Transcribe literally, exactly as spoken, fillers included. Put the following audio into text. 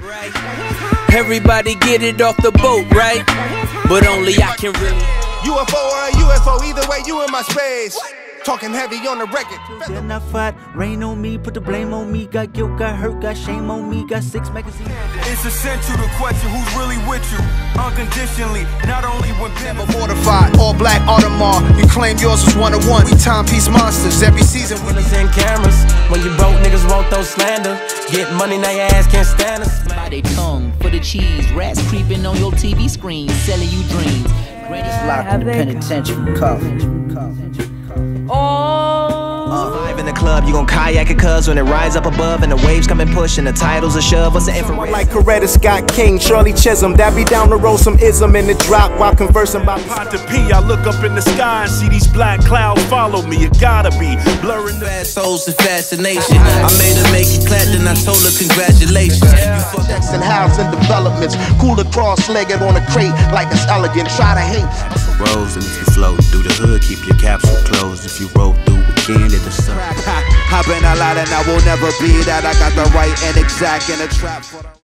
right? Everybody get it off the boat, right? But only I can really. U F O or a U F O, either way you in my space. Talking heavy on the record. Then I fight, rain on me, put the blame on me. Got guilt, got hurt, got shame on me. Got six magazines. It's essential to question who's really with you, unconditionally, not only when Never mortified, all black Audemars. You claim yours was one of one. We timepiece monsters every season. When it's in cameras, when you broke niggas won't throw slander. Get money now your ass can't stand us. By they tongue for the cheese, rats creeping on your T V screen, selling you dreams. Granny's locked in the penitentiary cuff. Live in the club, you gon' kayak it cuz when it rise up above and the waves come and push and the titles are shove. What's the infrared? Like Coretta Scott King, Shirley Chisholm, that be down the road some ism in the drop while conversing about pot to pee. I look up in the sky and see these black clouds follow me. It gotta be blurring the Fast souls to fascination. I made her make it clap, then I told her congratulations. You fucked Checks and housing developments. Cooler cross-legged on a crate like it's elegant. Try to hate. Rose, and if you float through the hood, keep your capsule closed. If you roll through again, it'll suck. I've been a lot and I will never be that. I got the right and exact in a trap for the